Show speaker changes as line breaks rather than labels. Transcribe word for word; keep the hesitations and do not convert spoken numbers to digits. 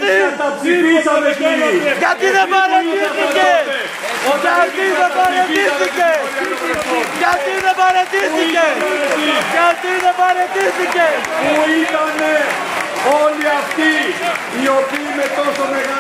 Γιατί,
καταψηφίσαμε κύριοι.
γιατί δεν παρατήθηκε, γιατί δεν παρατήθηκε, γιατί δεν παρατήθηκε, γιατί δεν παρατήθηκε.
Πού ήτανε όλοι αυτοί οι οποίοι με τόσο μεγάλη